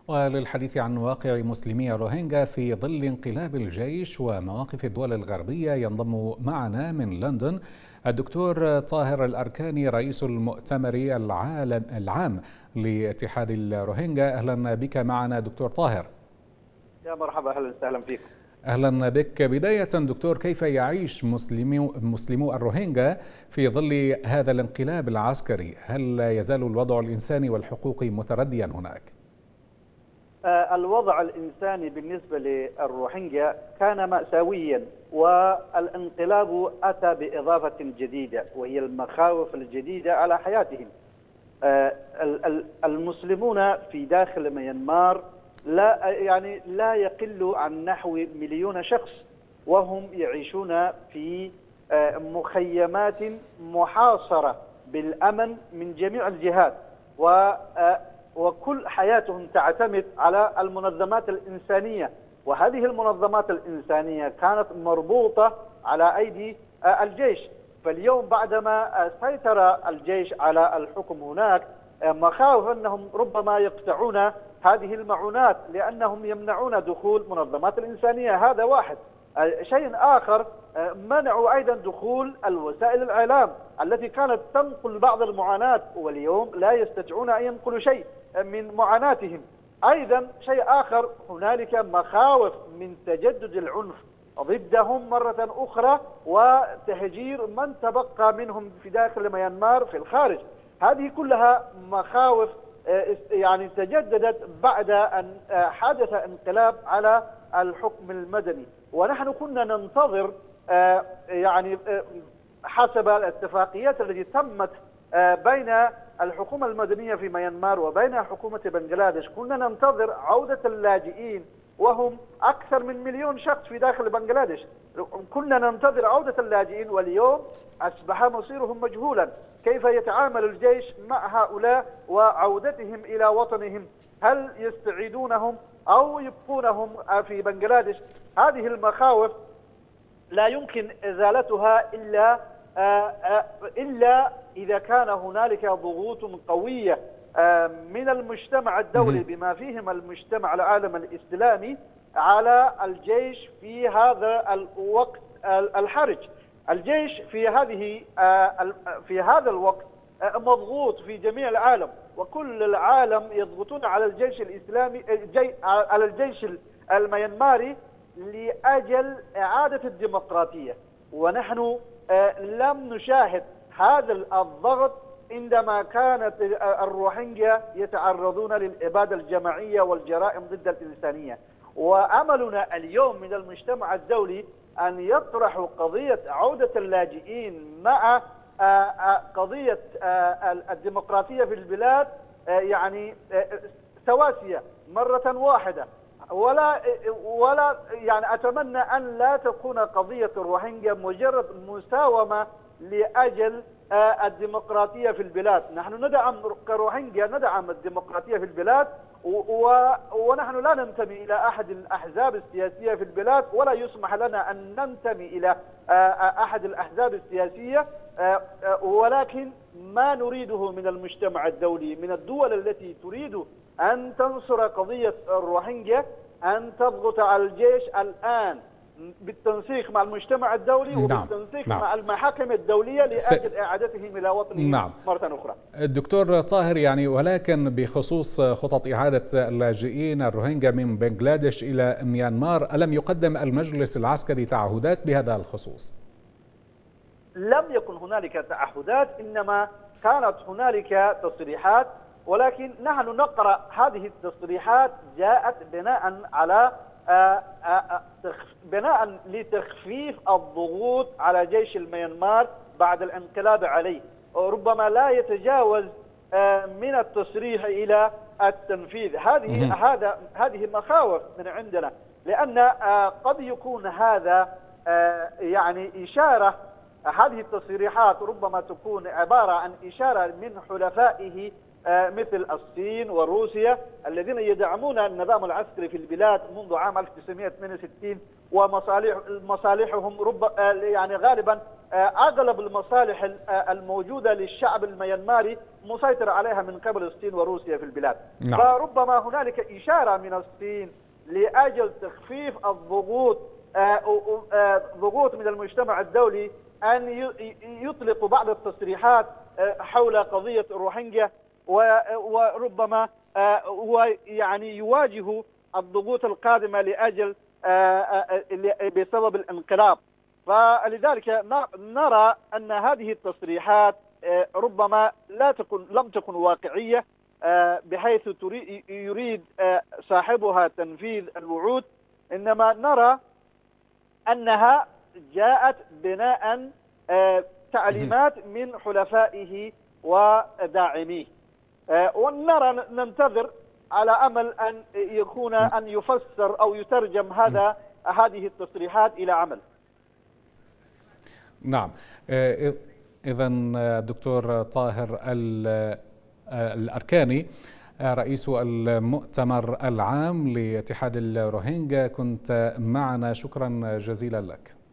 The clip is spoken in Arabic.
وللحديث عن واقع مسلمي الروهينجا في ظل انقلاب الجيش ومواقف الدول الغربية ينضم معنا من لندن الدكتور طاهر الأركاني رئيس المؤتمر العام لاتحاد الروهينجا. أهلا بك معنا دكتور طاهر. يا مرحبا، أهلا وسهلا فيكم. أهلا بك. بداية دكتور، كيف يعيش مسلمو الروهينجا في ظل هذا الانقلاب العسكري؟ هل يزال الوضع الإنساني والحقوقي مترديا هناك؟ الوضع الإنساني بالنسبة للروهينجا كان مأساويا، والانقلاب أتى بإضافة جديدة وهي المخاوف الجديدة على حياتهم. المسلمون في داخل ميانمار لا يقل عن نحو 1,000,000 شخص، وهم يعيشون في مخيمات محاصرة بالأمن من جميع الجهات، وكل حياتهم تعتمد على المنظمات الإنسانية، وهذه المنظمات الإنسانية كانت مربوطة على أيدي الجيش. فاليوم بعدما سيطر الجيش على الحكم هناك، مخاوف أنهم ربما يقطعون هذه المعونات لأنهم يمنعون دخول منظمات الإنسانية. هذا واحد. شيء آخر، منعوا أيضا دخول الوسائل الإعلام التي كانت تنقل بعض المعاناة، واليوم لا يستطيعون أن ينقلوا شيء من معاناتهم. أيضا شيء آخر، هنالك مخاوف من تجدد العنف ضدهم مرة أخرى وتهجير من تبقى منهم في داخل ميانمار في الخارج. هذه كلها مخاوف تجددت بعد أن حدث انقلاب على الحكم المدني، ونحن كنا ننتظر حسب الاتفاقيات التي تمت بين الحكومة المدنية في ميانمار وبين حكومة بنغلاديش، كنا ننتظر عودة اللاجئين وهم أكثر من 1,000,000 شخص في داخل بنغلاديش. كنا ننتظر عودة اللاجئين، واليوم أصبح مصيرهم مجهولا. كيف يتعامل الجيش مع هؤلاء وعودتهم إلى وطنهم؟ هل يستعيدونهم أو يبقونهم في بنغلاديش؟ هذه المخاوف لا يمكن إزالتها إلا إذا كان هنالك ضغوط قوية من المجتمع الدولي بما فيهم المجتمع العالمي الإسلامي على الجيش في هذا الوقت الحرج. الجيش في هذا الوقت مضغوط في جميع العالم، وكل العالم يضغطون على الجيش الإسلامي على الجيش الميانماري لأجل إعادة الديمقراطية. ونحن لم نشاهد هذا الضغط عندما كانت الروهينجا يتعرضون للإبادة الجماعية والجرائم ضد الإنسانية. وأملنا اليوم من المجتمع الدولي أن يطرحوا قضية عودة اللاجئين مع قضية الديمقراطية في البلاد سواسية مرة واحدة، ولا أتمنى أن لا تكون قضية الروهينجا مجرد مساومة لأجل الديمقراطية في البلاد. نحن كروهينجا ندعم الديمقراطية في البلاد، ونحن لا ننتمي إلى أحد الأحزاب السياسية في البلاد، ولا يسمح لنا أن ننتمي إلى أحد الأحزاب السياسية. ولكن ما نريده من المجتمع الدولي، من الدول التي تريد أن تنصر قضية الروهينجا، أن تضغط على الجيش الآن بالتنسيق مع المجتمع الدولي وبالتنسيق مع المحاكم الدولية لأجل إعادتهم إلى وطنهم مرة أخرى. الدكتور طاهر، ولكن بخصوص خطط إعادة اللاجئين الروهينجا من بنغلاديش إلى ميانمار، ألم يقدم المجلس العسكري تعهدات بهذا الخصوص؟ لم يكن هنالك تعهدات، إنما كانت هنالك تصريحات، ولكن نحن نقرأ هذه التصريحات جاءت بناء لتخفيف الضغوط على جيش الميانمار بعد الانقلاب عليه، ربما لا يتجاوز من التصريح إلى التنفيذ. هذه مخاوف من عندنا، لأن قد يكون هذا إشارة، هذه التصريحات ربما تكون عبارة عن إشارة من حلفائه مثل الصين وروسيا الذين يدعمون النظام العسكري في البلاد منذ عام 1962، ومصالحهم يعني غالبا اغلب المصالح الموجوده للشعب الميانماري مسيطر عليها من قبل الصين وروسيا في البلاد. نعم. فربما هنالك اشاره من الصين لاجل تخفيف الضغوط، ضغوط من المجتمع الدولي ان يطلق بعض التصريحات حول قضيه الروهينجا، وربما ويعني يواجه الضغوط القادمه لاجل بسبب الانقلاب. فلذلك نرى ان هذه التصريحات ربما لم تكن واقعيه، بحيث يريد صاحبها تنفيذ الوعود، انما نرى انها جاءت بناء تعليمات من حلفائه وداعميه، ونرى ننتظر على امل ان يفسر او يترجم هذه التصريحات الى عمل. نعم. إذا الدكتور طاهر الأركاني رئيس المؤتمر العام لاتحاد الروهينجا كنت معنا، شكرا جزيلا لك.